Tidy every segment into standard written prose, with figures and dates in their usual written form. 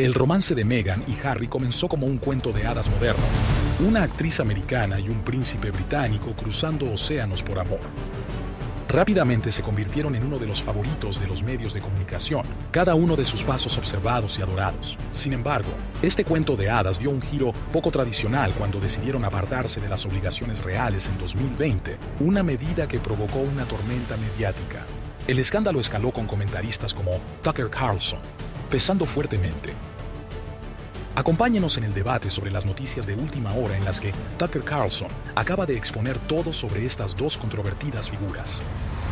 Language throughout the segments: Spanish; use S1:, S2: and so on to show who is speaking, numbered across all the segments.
S1: El romance de Meghan y Harry comenzó como un cuento de hadas moderno, una actriz americana y un príncipe británico cruzando océanos por amor. Rápidamente se convirtieron en uno de los favoritos de los medios de comunicación, cada uno de sus pasos observados y adorados. Sin embargo, este cuento de hadas dio un giro poco tradicional cuando decidieron apartarse de las obligaciones reales en 2020, una medida que provocó una tormenta mediática. El escándalo escaló con comentaristas como Tucker Carlson, pesando fuertemente. Acompáñenos en el debate sobre las noticias de última hora en las que Tucker Carlson acaba de exponer todo sobre estas dos controvertidas figuras.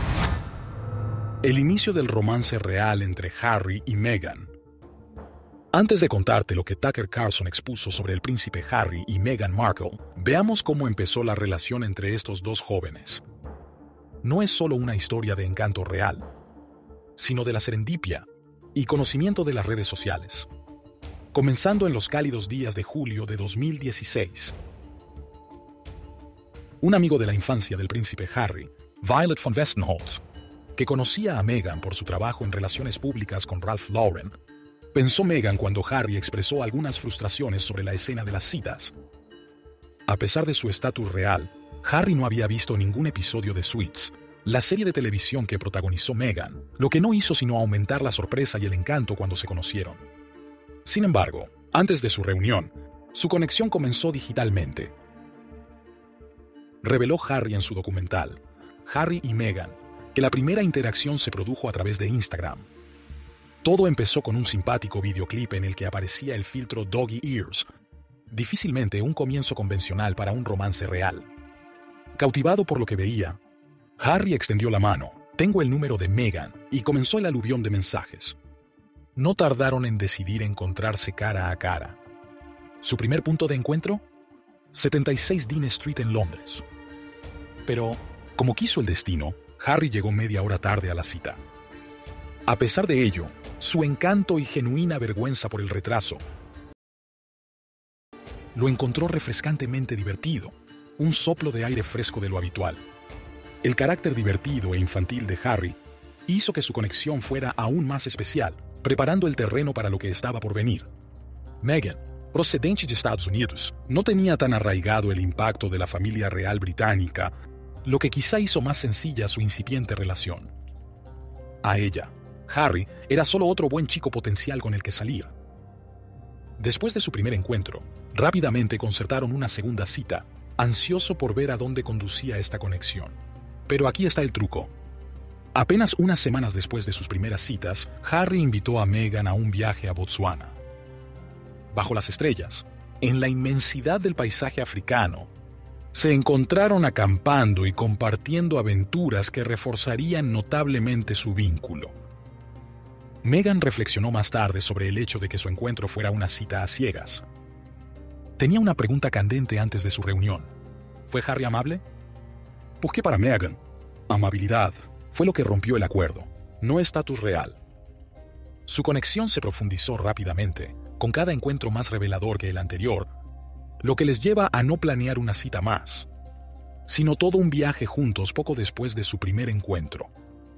S1: El inicio del romance real entre Harry y Meghan. Antes de contarte lo que Tucker Carlson expuso sobre el príncipe Harry y Meghan Markle, veamos cómo empezó la relación entre estos dos jóvenes. No es solo una historia de encanto real, sino de la serendipia y conocimiento de las redes sociales. Comenzando en los cálidos días de julio de 2016. Un amigo de la infancia del príncipe Harry, Violet von Westenholz, que conocía a Meghan por su trabajo en relaciones públicas con Ralph Lauren, pensó Meghan cuando Harry expresó algunas frustraciones sobre la escena de las citas. A pesar de su estatus real, Harry no había visto ningún episodio de Suits, la serie de televisión que protagonizó Meghan, lo que no hizo sino aumentar la sorpresa y el encanto cuando se conocieron. Sin embargo, antes de su reunión, su conexión comenzó digitalmente. Reveló Harry en su documental, Harry y Meghan, que la primera interacción se produjo a través de Instagram. Todo empezó con un simpático videoclip en el que aparecía el filtro Doggy Ears, difícilmente un comienzo convencional para un romance real. Cautivado por lo que veía, Harry extendió la mano, tengo el número de Meghan, y comenzó el aluvión de mensajes. No tardaron en decidir encontrarse cara a cara. ¿Su primer punto de encuentro? 76 Dean Street en Londres. Pero, como quiso el destino, Harry llegó media hora tarde a la cita. A pesar de ello, su encanto y genuina vergüenza por el retraso lo encontró refrescantemente divertido, un soplo de aire fresco de lo habitual. El carácter divertido e infantil de Harry hizo que su conexión fuera aún más especial, preparando el terreno para lo que estaba por venir. Meghan, procedente de Estados Unidos, no tenía tan arraigado el impacto de la familia real británica, lo que quizá hizo más sencilla su incipiente relación. A ella, Harry era solo otro buen chico potencial con el que salir. Después de su primer encuentro, rápidamente concertaron una segunda cita, ansioso por ver a dónde conducía esta conexión. Pero aquí está el truco. Apenas unas semanas después de sus primeras citas, Harry invitó a Meghan a un viaje a Botsuana. Bajo las estrellas, en la inmensidad del paisaje africano, se encontraron acampando y compartiendo aventuras que reforzarían notablemente su vínculo. Meghan reflexionó más tarde sobre el hecho de que su encuentro fuera una cita a ciegas. Tenía una pregunta candente antes de su reunión. ¿Fue Harry amable? Pues que para Meghan, amabilidad fue lo que rompió el acuerdo, no estatus real. Su conexión se profundizó rápidamente, con cada encuentro más revelador que el anterior, lo que les lleva a no planear una cita más, sino todo un viaje juntos poco después de su primer encuentro.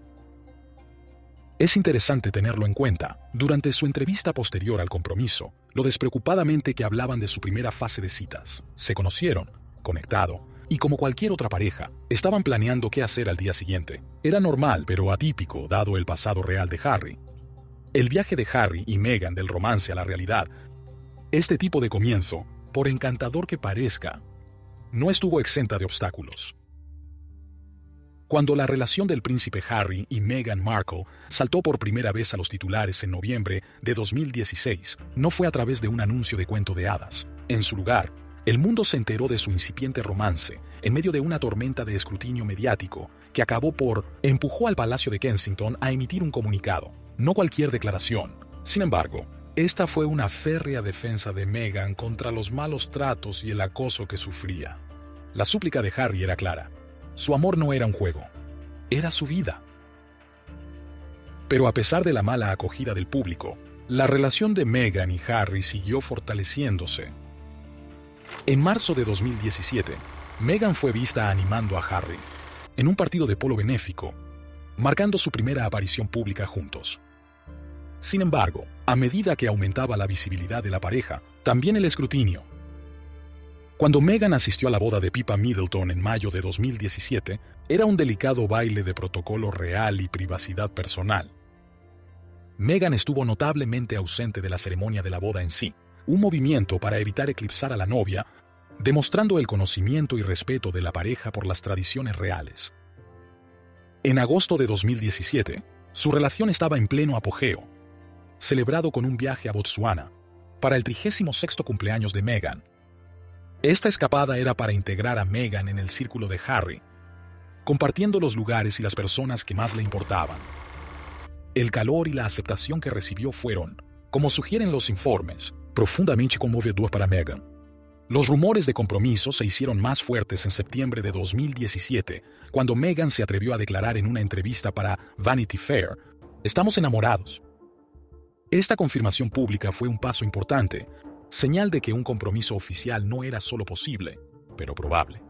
S1: Es interesante tenerlo en cuenta, durante su entrevista posterior al compromiso, lo despreocupadamente que hablaban de su primera fase de citas. Se conocieron, conectado, y como cualquier otra pareja, estaban planeando qué hacer al día siguiente. Era normal, pero atípico, dado el pasado real de Harry. El viaje de Harry y Meghan del romance a la realidad, este tipo de comienzo, por encantador que parezca, no estuvo exenta de obstáculos. Cuando la relación del príncipe Harry y Meghan Markle saltó por primera vez a los titulares en noviembre de 2016, no fue a través de un anuncio de cuento de hadas. En su lugar, el mundo se enteró de su incipiente romance en medio de una tormenta de escrutinio mediático que empujó al Palacio de Kensington a emitir un comunicado, no cualquier declaración. Sin embargo, esta fue una férrea defensa de Meghan contra los malos tratos y el acoso que sufría. La súplica de Harry era clara. Su amor no era un juego, era su vida. Pero a pesar de la mala acogida del público, la relación de Meghan y Harry siguió fortaleciéndose. En marzo de 2017, Meghan fue vista animando a Harry en un partido de polo benéfico, marcando su primera aparición pública juntos. Sin embargo, A medida que aumentaba la visibilidad de la pareja, también el escrutinio. Cuando Meghan asistió a la boda de Pippa Middleton en mayo de 2017, era un delicado baile de protocolo real y privacidad personal. Meghan estuvo notablemente ausente de la ceremonia de la boda en sí, un movimiento para evitar eclipsar a la novia, demostrando el conocimiento y respeto de la pareja por las tradiciones reales. En agosto de 2017, su relación estaba en pleno apogeo, celebrado con un viaje a Botsuana, para el 36º cumpleaños de Meghan. Esta escapada era para integrar a Meghan en el círculo de Harry, compartiendo los lugares y las personas que más le importaban. El calor y la aceptación que recibió fueron, como sugieren los informes, profundamente conmovedor para Meghan. Los rumores de compromiso se hicieron más fuertes en septiembre de 2017, cuando Meghan se atrevió a declarar en una entrevista para Vanity Fair: "Estamos enamorados". Esta confirmación pública fue un paso importante, señal de que un compromiso oficial no era solo posible, pero probable.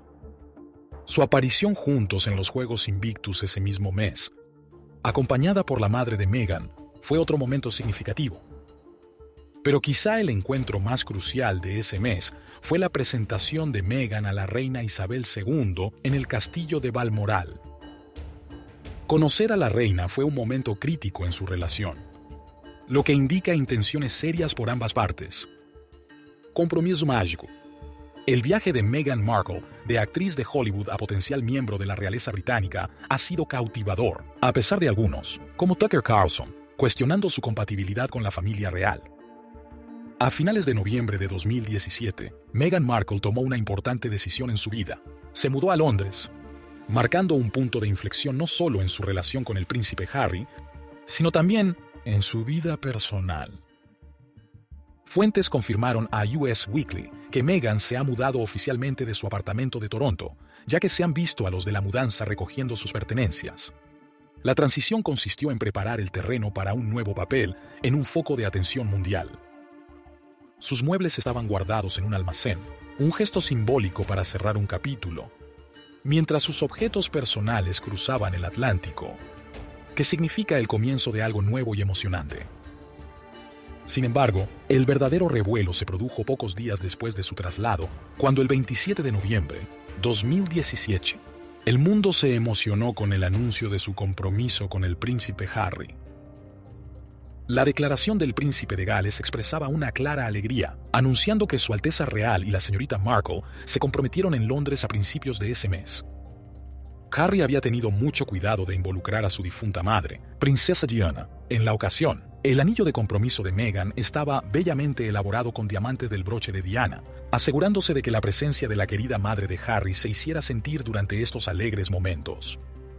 S1: Su aparición juntos en los Juegos Invictus ese mismo mes, acompañada por la madre de Meghan, fue otro momento significativo. Pero quizá el encuentro más crucial de ese mes fue la presentación de Meghan a la reina Isabel II en el castillo de Balmoral. Conocer a la reina fue un momento crítico en su relación, lo que indica intenciones serias por ambas partes. Compromiso mágico. El viaje de Meghan Markle, de actriz de Hollywood a potencial miembro de la realeza británica, ha sido cautivador, a pesar de algunos, como Tucker Carlson, cuestionando su compatibilidad con la familia real. A finales de noviembre de 2017, Meghan Markle tomó una importante decisión en su vida. Se mudó a Londres, marcando un punto de inflexión no solo en su relación con el príncipe Harry, sino también en su vida personal. Fuentes confirmaron a US Weekly que Meghan se ha mudado oficialmente de su apartamento de Toronto, ya que se han visto a los de la mudanza recogiendo sus pertenencias. La transición consistió en preparar el terreno para un nuevo papel en un foco de atención mundial. Sus muebles estaban guardados en un almacén, un gesto simbólico para cerrar un capítulo, mientras sus objetos personales cruzaban el Atlántico, que significa el comienzo de algo nuevo y emocionante. Sin embargo, el verdadero revuelo se produjo pocos días después de su traslado, cuando el 27 de noviembre de 2017, el mundo se emocionó con el anuncio de su compromiso con el príncipe Harry. La declaración del príncipe de Gales expresaba una clara alegría, anunciando que Su Alteza Real y la señorita Markle se comprometieron en Londres a principios de ese mes. Harry había tenido mucho cuidado de involucrar a su difunta madre, Princesa Diana. En la ocasión, el anillo de compromiso de Meghan estaba bellamente elaborado con diamantes del broche de Diana, asegurándose de que la presencia de la querida madre de Harry se hiciera sentir durante estos alegres momentos.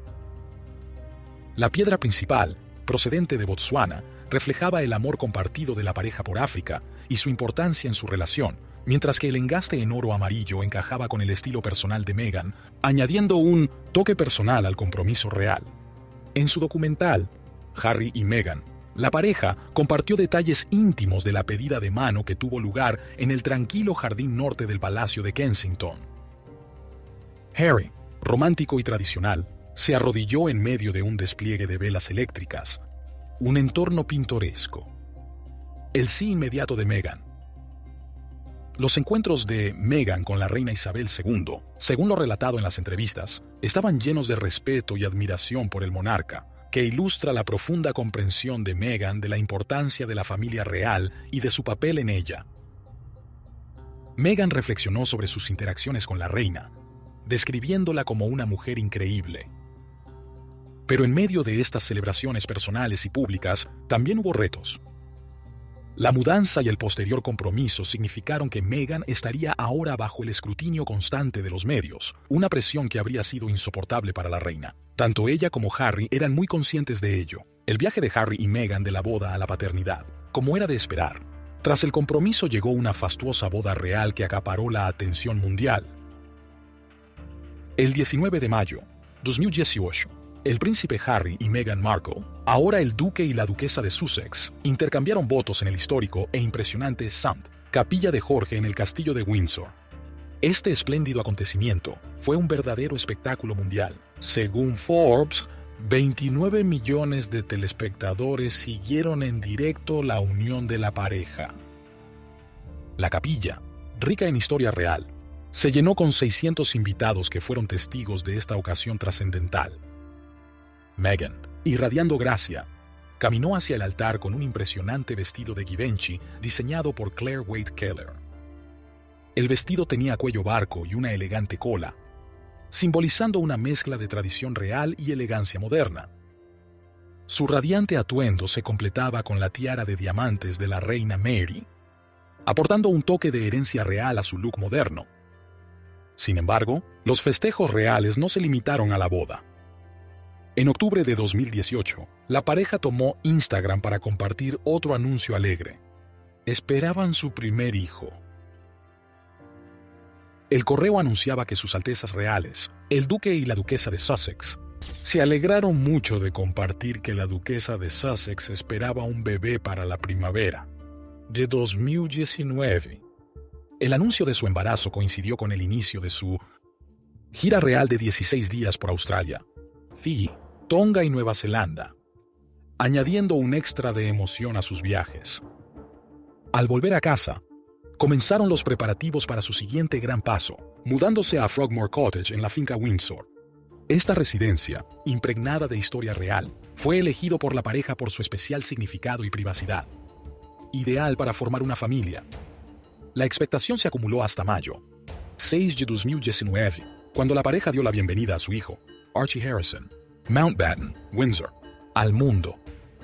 S1: La piedra principal, procedente de Botsuana, reflejaba el amor compartido de la pareja por África y su importancia en su relación, mientras que el engaste en oro amarillo encajaba con el estilo personal de Meghan, añadiendo un toque personal al compromiso real. En su documental, Harry y Meghan, la pareja compartió detalles íntimos de la pedida de mano que tuvo lugar en el tranquilo jardín norte del Palacio de Kensington. Harry, romántico y tradicional, se arrodilló en medio de un despliegue de velas eléctricas, un entorno pintoresco. El sí inmediato de Meghan. Los encuentros de Meghan con la reina Isabel II, según lo relatado en las entrevistas, estaban llenos de respeto y admiración por el monarca, que ilustra la profunda comprensión de Meghan de la importancia de la familia real y de su papel en ella. Meghan reflexionó sobre sus interacciones con la reina, describiéndola como una mujer increíble. Pero en medio de estas celebraciones personales y públicas, también hubo retos. La mudanza y el posterior compromiso significaron que Meghan estaría ahora bajo el escrutinio constante de los medios, una presión que habría sido insoportable para la reina. Tanto ella como Harry eran muy conscientes de ello. El viaje de Harry y Meghan de la boda a la paternidad, como era de esperar. Tras el compromiso llegó una fastuosa boda real que acaparó la atención mundial. El 19 de mayo de 2018, el príncipe Harry y Meghan Markle, ahora el duque y la duquesa de Sussex, intercambiaron votos en el histórico e impresionante St. Capilla de Jorge en el castillo de Windsor. Este espléndido acontecimiento fue un verdadero espectáculo mundial. Según Forbes, 29 millones de telespectadores siguieron en directo la unión de la pareja. La capilla, rica en historia real, se llenó con 600 invitados que fueron testigos de esta ocasión trascendental. Meghan, irradiando gracia, caminó hacia el altar con un impresionante vestido de Givenchy diseñado por Claire Wade Keller. El vestido tenía cuello barco y una elegante cola, simbolizando una mezcla de tradición real y elegancia moderna. Su radiante atuendo se completaba con la tiara de diamantes de la reina Mary, aportando un toque de herencia real a su look moderno. Sin embargo, los festejos reales no se limitaron a la boda. En octubre de 2018, la pareja tomó Instagram para compartir otro anuncio alegre. Esperaban su primer hijo. El correo anunciaba que sus altezas reales, el duque y la duquesa de Sussex, se alegraron mucho de compartir que la duquesa de Sussex esperaba un bebé para la primavera de 2019. El anuncio de su embarazo coincidió con el inicio de su gira real de 16 días por Australia, Fiji, Tonga y Nueva Zelanda, añadiendo un extra de emoción a sus viajes. Al volver a casa, comenzaron los preparativos para su siguiente gran paso, mudándose a Frogmore Cottage en la finca Windsor. Esta residencia, impregnada de historia real, fue elegido por la pareja por su especial significado y privacidad. Ideal para formar una familia. La expectación se acumuló hasta mayo, 6 de 2019, cuando la pareja dio la bienvenida a su hijo, Archie Harrison, Mountbatten, Windsor, al mundo.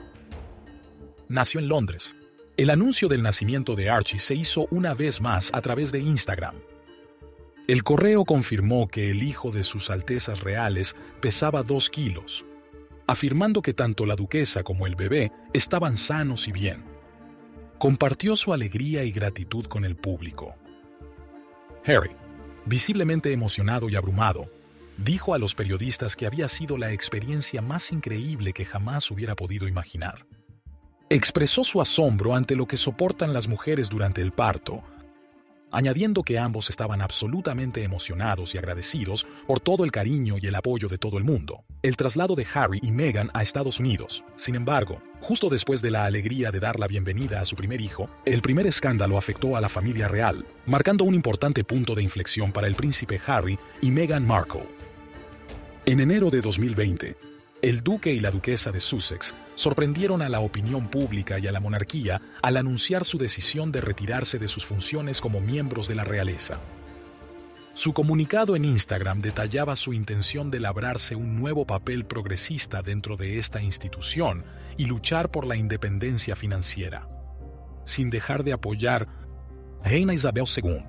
S1: Nació en Londres. El anuncio del nacimiento de Archie se hizo una vez más a través de Instagram. El correo confirmó que el hijo de sus altezas reales pesaba 2 kilos, afirmando que tanto la duquesa como el bebé estaban sanos y bien. Compartió su alegría y gratitud con el público. Harry, visiblemente emocionado y abrumado, dijo a los periodistas que había sido la experiencia más increíble que jamás hubiera podido imaginar. Expresó su asombro ante lo que soportan las mujeres durante el parto, añadiendo que ambos estaban absolutamente emocionados y agradecidos por todo el cariño y el apoyo de todo el mundo. El traslado de Harry y Meghan a Estados Unidos. Sin embargo, justo después de la alegría de dar la bienvenida a su primer hijo, el primer escándalo afectó a la familia real, marcando un importante punto de inflexión para el príncipe Harry y Meghan Markle. En enero de 2020, el duque y la duquesa de Sussex sorprendieron a la opinión pública y a la monarquía al anunciar su decisión de retirarse de sus funciones como miembros de la realeza. Su comunicado en Instagram detallaba su intención de labrarse un nuevo papel progresista dentro de esta institución y luchar por la independencia financiera, sin dejar de apoyar a Reina Isabel II.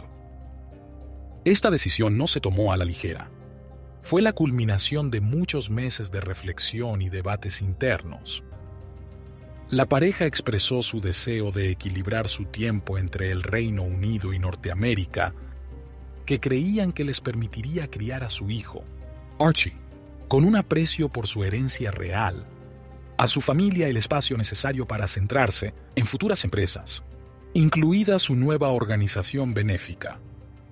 S1: Esta decisión no se tomó a la ligera. Fue la culminación de muchos meses de reflexión y debates internos. La pareja expresó su deseo de equilibrar su tiempo entre el Reino Unido y Norteamérica, que creían que les permitiría criar a su hijo, Archie, con un aprecio por su herencia real, a su familia el espacio necesario para centrarse en futuras empresas, incluida su nueva organización benéfica.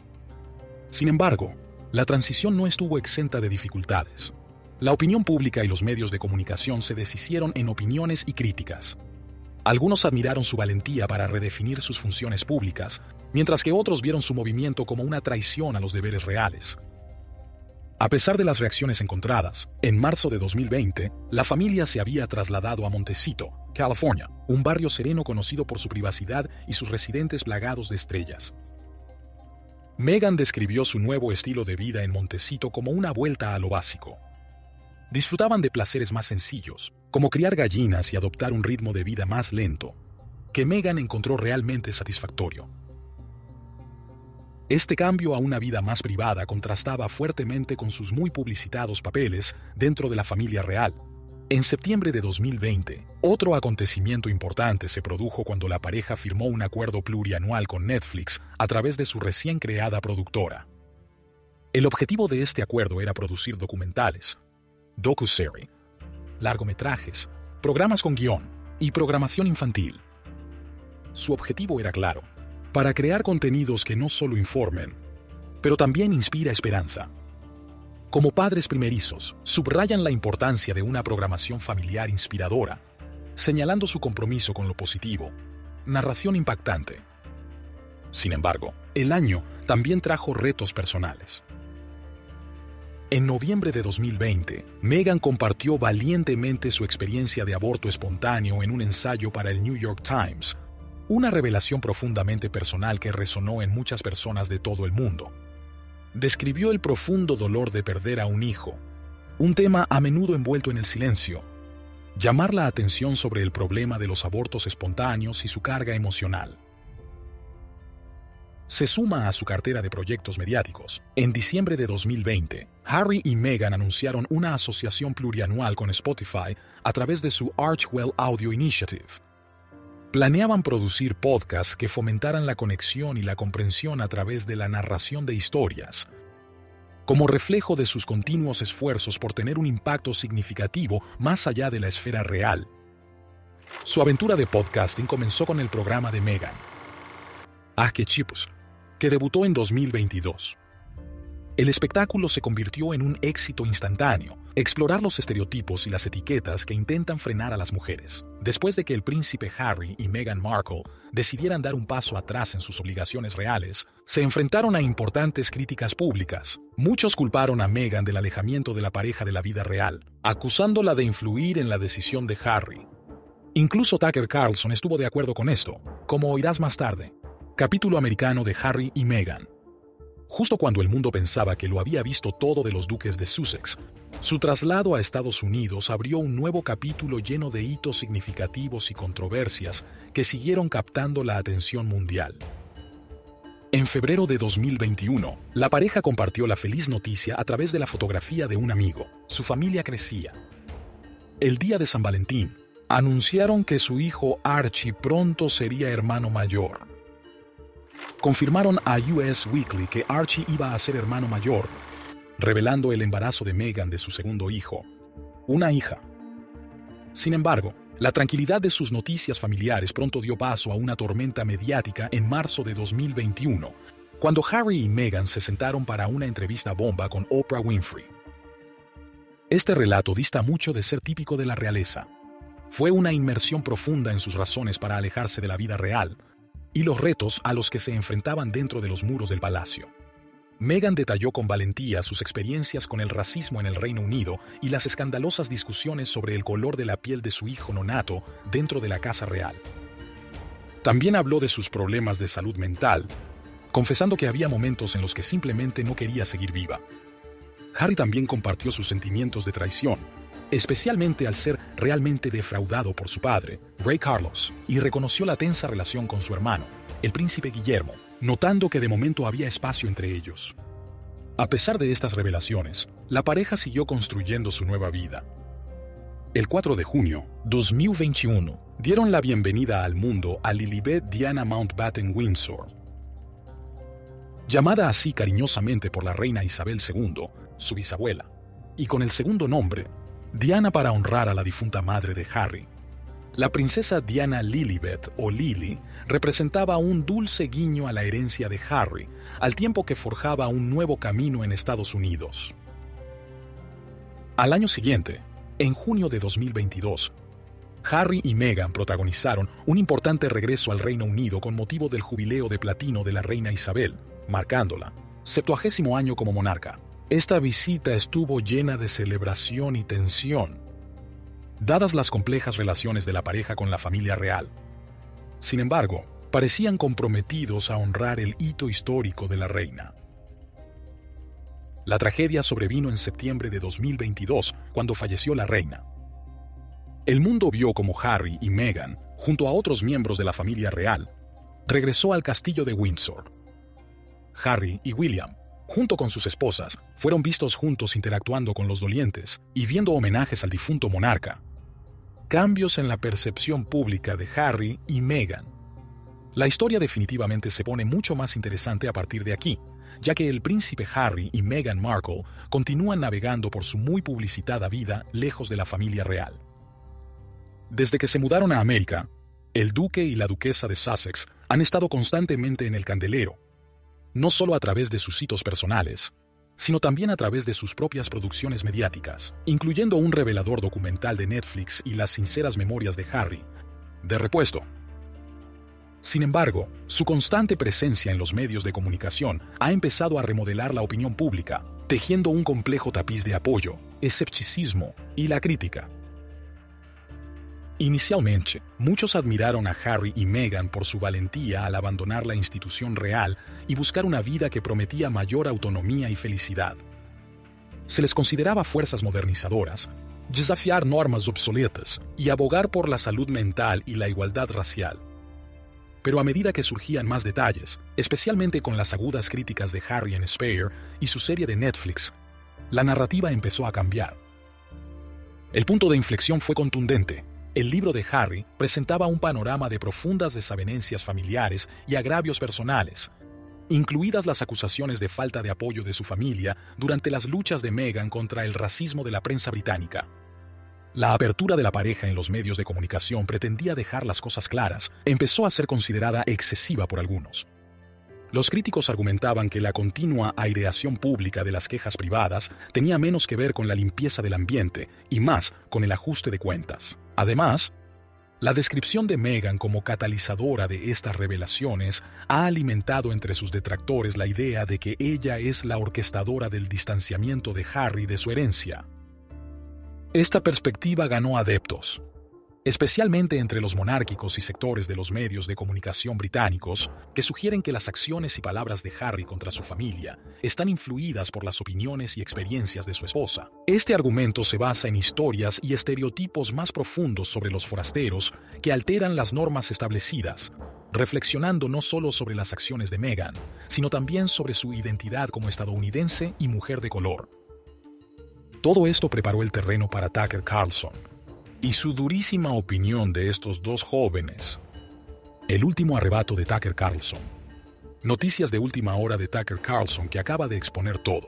S1: Sin embargo, la transición no estuvo exenta de dificultades. La opinión pública y los medios de comunicación se deshicieron en opiniones y críticas. Algunos admiraron su valentía para redefinir sus funciones públicas, mientras que otros vieron su movimiento como una traición a los deberes reales. A pesar de las reacciones encontradas, en marzo de 2020, la familia se había trasladado a Montecito, California, un barrio sereno conocido por su privacidad y sus residentes plagados de estrellas. Meghan describió su nuevo estilo de vida en Montecito como una vuelta a lo básico. Disfrutaban de placeres más sencillos, como criar gallinas y adoptar un ritmo de vida más lento, que Meghan encontró realmente satisfactorio. Este cambio a una vida más privada contrastaba fuertemente con sus muy publicitados papeles dentro de la familia real. En septiembre de 2020, otro acontecimiento importante se produjo cuando la pareja firmó un acuerdo plurianual con Netflix a través de su recién creada productora. El objetivo de este acuerdo era producir documentales, docuserie, largometrajes, programas con guión y programación infantil. Su objetivo era claro: para crear contenidos que no solo informen, pero también inspira esperanza. Como padres primerizos, subrayan la importancia de una programación familiar inspiradora, señalando su compromiso con lo positivo. Narración impactante. Sin embargo, el año también trajo retos personales. En noviembre de 2020, Meghan compartió valientemente su experiencia de aborto espontáneo en un ensayo para el New York Times, una revelación profundamente personal que resonó en muchas personas de todo el mundo. Describió el profundo dolor de perder a un hijo, un tema a menudo envuelto en el silencio, llamar la atención sobre el problema de los abortos espontáneos y su carga emocional. Se suma a su cartera de proyectos mediáticos. En diciembre de 2020, Harry y Meghan anunciaron una asociación plurianual con Spotify a través de su Archwell Audio Initiative. Planeaban producir podcasts que fomentaran la conexión y la comprensión a través de la narración de historias, como reflejo de sus continuos esfuerzos por tener un impacto significativo más allá de la esfera real. Su aventura de podcasting comenzó con el programa de Meghan, Ah Que Chipus, que debutó en 2022. El espectáculo se convirtió en un éxito instantáneo, explorar los estereotipos y las etiquetas que intentan frenar a las mujeres. Después de que el príncipe Harry y Meghan Markle decidieran dar un paso atrás en sus obligaciones reales, se enfrentaron a importantes críticas públicas. Muchos culparon a Meghan del alejamiento de la pareja de la vida real, acusándola de influir en la decisión de Harry. Incluso Tucker Carlson estuvo de acuerdo con esto, como oirás más tarde. Capítulo americano de Harry y Meghan. Justo cuando el mundo pensaba que lo había visto todo de los duques de Sussex, su traslado a Estados Unidos abrió un nuevo capítulo lleno de hitos significativos y controversias que siguieron captando la atención mundial. En febrero de 2021, la pareja compartió la feliz noticia a través de la fotografía de un amigo. Su familia crecía. El día de San Valentín, anunciaron que su hijo Archie pronto sería hermano mayor. Confirmaron a US Weekly que Archie iba a ser hermano mayor, revelando el embarazo de Meghan de su segundo hijo, una hija. Sin embargo, la tranquilidad de sus noticias familiares pronto dio paso a una tormenta mediática en marzo de 2021, cuando Harry y Meghan se sentaron para una entrevista bomba con Oprah Winfrey. Este relato dista mucho de ser típico de la realeza. Fue una inmersión profunda en sus razones para alejarse de la vida real y los retos a los que se enfrentaban dentro de los muros del palacio. Meghan detalló con valentía sus experiencias con el racismo en el Reino Unido y las escandalosas discusiones sobre el color de la piel de su hijo nonato dentro de la Casa Real. También habló de sus problemas de salud mental, confesando que había momentos en los que simplemente no quería seguir viva. Harry también compartió sus sentimientos de traición, especialmente al ser realmente defraudado por su padre, Rey Carlos, y reconoció la tensa relación con su hermano, el príncipe Guillermo, notando que de momento había espacio entre ellos. A pesar de estas revelaciones, la pareja siguió construyendo su nueva vida. El 4 de junio, 2021, dieron la bienvenida al mundo a Lilibet Diana Mountbatten Windsor. Llamada así cariñosamente por la reina Isabel II, su bisabuela, y con el segundo nombre, Diana para honrar a la difunta madre de Harry. La princesa Diana Lilibet, o Lily, representaba un dulce guiño a la herencia de Harry, al tiempo que forjaba un nuevo camino en Estados Unidos. Al año siguiente, en junio de 2022, Harry y Meghan protagonizaron un importante regreso al Reino Unido con motivo del jubileo de platino de la reina Isabel, marcándola 70º año como monarca. Esta visita estuvo llena de celebración y tensión, dadas las complejas relaciones de la pareja con la familia real. Sin embargo, parecían comprometidos a honrar el hito histórico de la reina. La tragedia sobrevino en septiembre de 2022, cuando falleció la reina. El mundo vio como Harry y Meghan, junto a otros miembros de la familia real, regresó al castillo de Windsor. Harry y William, junto con sus esposas, fueron vistos juntos interactuando con los dolientes y viendo homenajes al difunto monarca. Cambios en la percepción pública de Harry y Meghan. La historia definitivamente se pone mucho más interesante a partir de aquí, ya que el príncipe Harry y Meghan Markle continúan navegando por su muy publicitada vida lejos de la familia real. Desde que se mudaron a América, el duque y la duquesa de Sussex han estado constantemente en el candelero, no solo a través de sus hitos personales, sino también a través de sus propias producciones mediáticas, incluyendo un revelador documental de Netflix y las sinceras memorias de Harry, de repuesto. Sin embargo, su constante presencia en los medios de comunicación ha empezado a remodelar la opinión pública, tejiendo un complejo tapiz de apoyo, escepticismo y la crítica. Inicialmente, muchos admiraron a Harry y Meghan por su valentía al abandonar la institución real y buscar una vida que prometía mayor autonomía y felicidad. Se les consideraba fuerzas modernizadoras, desafiar normas obsoletas y abogar por la salud mental y la igualdad racial. Pero a medida que surgían más detalles, especialmente con las agudas críticas de Harry en Spare y su serie de Netflix, la narrativa empezó a cambiar. El punto de inflexión fue contundente. El libro de Harry presentaba un panorama de profundas desavenencias familiares y agravios personales, incluidas las acusaciones de falta de apoyo de su familia durante las luchas de Meghan contra el racismo de la prensa británica. La apertura de la pareja en los medios de comunicación pretendía dejar las cosas claras, empezó a ser considerada excesiva por algunos. Los críticos argumentaban que la continua aireación pública de las quejas privadas tenía menos que ver con la limpieza del ambiente y más con el ajuste de cuentas. Además, la descripción de Meghan como catalizadora de estas revelaciones ha alimentado entre sus detractores la idea de que ella es la orquestadora del distanciamiento de Harry de su herencia. Esta perspectiva ganó adeptos, especialmente entre los monárquicos y sectores de los medios de comunicación británicos, que sugieren que las acciones y palabras de Harry contra su familia están influidas por las opiniones y experiencias de su esposa. Este argumento se basa en historias y estereotipos más profundos sobre los forasteros que alteran las normas establecidas, reflexionando no solo sobre las acciones de Meghan, sino también sobre su identidad como estadounidense y mujer de color. Todo esto preparó el terreno para Tucker Carlson y su durísima opinión de estos dos jóvenes. El último arrebato de Tucker Carlson. Noticias de última hora de Tucker Carlson que acaba de exponer todo.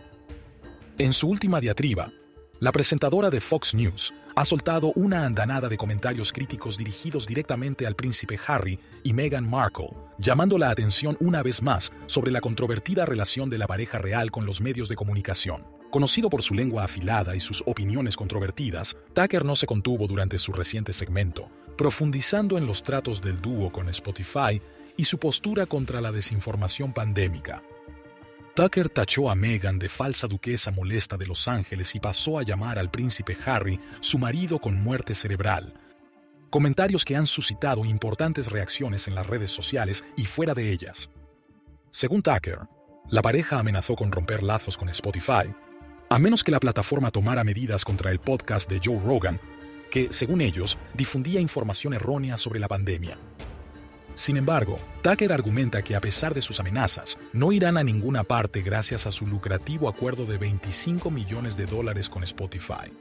S1: En su última diatriba, la presentadora de Fox News ha soltado una andanada de comentarios críticos dirigidos directamente al príncipe Harry y Meghan Markle, llamando la atención una vez más sobre la controvertida relación de la pareja real con los medios de comunicación. Conocido por su lengua afilada y sus opiniones controvertidas, Tucker no se contuvo durante su reciente segmento, profundizando en los tratos del dúo con Spotify y su postura contra la desinformación pandémica. Tucker tachó a Meghan de falsa duquesa molesta de Los Ángeles y pasó a llamar al príncipe Harry su marido con muerte cerebral. Comentarios que han suscitado importantes reacciones en las redes sociales y fuera de ellas. Según Tucker, la pareja amenazó con romper lazos con Spotify, a menos que la plataforma tomara medidas contra el podcast de Joe Rogan, que, según ellos, difundía información errónea sobre la pandemia. Sin embargo, Tucker argumenta que a pesar de sus amenazas, no irán a ninguna parte gracias a su lucrativo acuerdo de $25 millones con Spotify.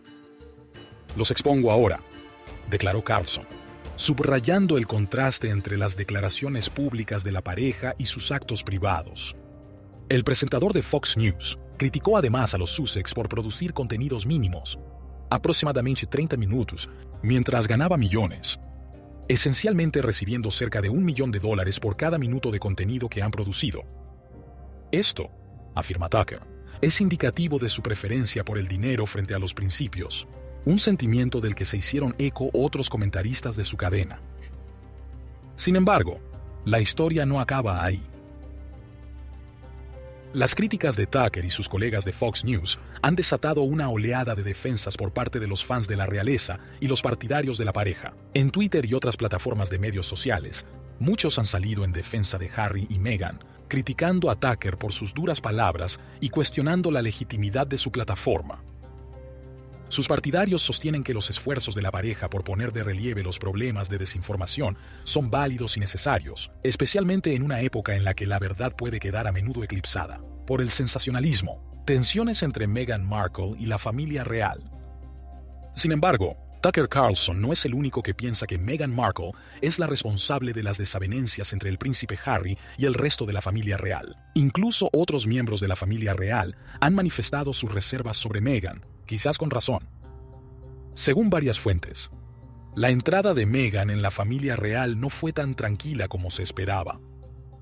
S1: Los expongo ahora, declaró Carlson, subrayando el contraste entre las declaraciones públicas de la pareja y sus actos privados. El presentador de Fox News criticó además a los Sussex por producir contenidos mínimos, aproximadamente 30 minutos, mientras ganaba millones, esencialmente recibiendo cerca de $1 millón por cada minuto de contenido que han producido. Esto, afirma Tucker, es indicativo de su preferencia por el dinero frente a los principios, un sentimiento del que se hicieron eco otros comentaristas de su cadena. Sin embargo, la historia no acaba ahí. Las críticas de Tucker y sus colegas de Fox News han desatado una oleada de defensas por parte de los fans de la realeza y los partidarios de la pareja. En Twitter y otras plataformas de medios sociales, muchos han salido en defensa de Harry y Meghan, criticando a Tucker por sus duras palabras y cuestionando la legitimidad de su plataforma. Sus partidarios sostienen que los esfuerzos de la pareja por poner de relieve los problemas de desinformación son válidos y necesarios, especialmente en una época en la que la verdad puede quedar a menudo eclipsada por el sensacionalismo, tensiones entre Meghan Markle y la familia real. Sin embargo, Tucker Carlson no es el único que piensa que Meghan Markle es la responsable de las desavenencias entre el príncipe Harry y el resto de la familia real. Incluso otros miembros de la familia real han manifestado sus reservas sobre Meghan, quizás con razón. Según varias fuentes, la entrada de Meghan en la familia real no fue tan tranquila como se esperaba.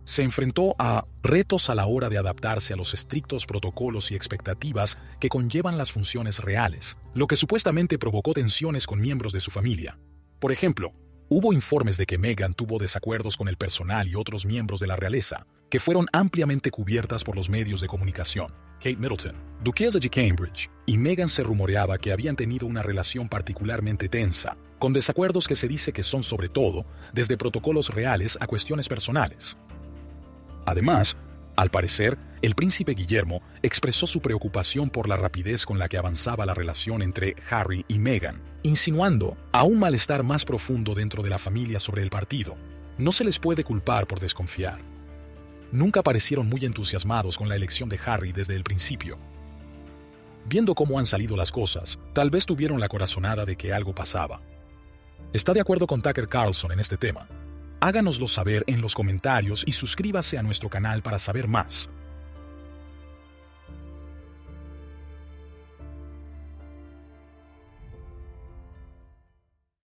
S1: se enfrentó a retos a la hora de adaptarse a los estrictos protocolos y expectativas que conllevan las funciones reales, lo que supuestamente provocó tensiones con miembros de su familia. Por ejemplo, hubo informes de que Meghan tuvo desacuerdos con el personal y otros miembros de la realeza, que fueron ampliamente cubiertas por los medios de comunicación. Kate Middleton, duquesa de Cambridge, y Meghan se rumoreaba que habían tenido una relación particularmente tensa, con desacuerdos que se dice que son sobre todo desde protocolos reales a cuestiones personales. Además, al parecer, el príncipe Guillermo expresó su preocupación por la rapidez con la que avanzaba la relación entre Harry y Meghan, insinuando a un malestar más profundo dentro de la familia sobre el partido. No se les puede culpar por desconfiar. Nunca parecieron muy entusiasmados con la elección de Harry desde el principio. Viendo cómo han salido las cosas, tal vez tuvieron la corazonada de que algo pasaba. ¿Está de acuerdo con Tucker Carlson en este tema? Háganoslo saber en los comentarios y suscríbase a nuestro canal para saber más.